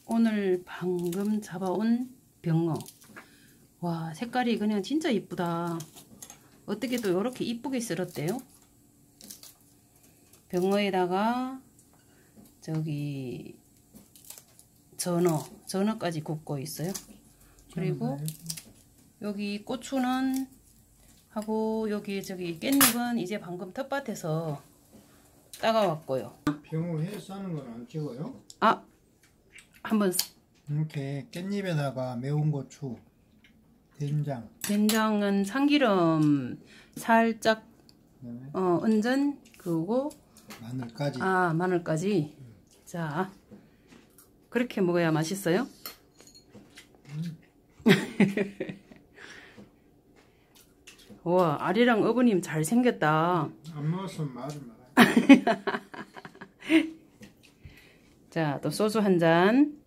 오늘 방금 잡아온 병어. 와, 색깔이 그냥 진짜 이쁘다. 어떻게 또 이렇게 이쁘게 썰었대요? 병어에다가 저기 전어까지 굽고 있어요. 그리고 여기 고추는 하고 여기 저기 깻잎은 이제 방금 텃밭에서 따가왔고요. 병어 회 싸는 건 안 찍어요? 아, 한번 이렇게 깻잎에다가 매운 고추, 된장. 된장은 참기름 살짝 은전 그리고 마늘까지. 아, 마늘까지. 자, 그렇게 먹어야 맛있어요. 와, 아리랑 어부님 잘생겼다. 안 먹었으면 말을 말아요. 자, 또 소주 한 잔.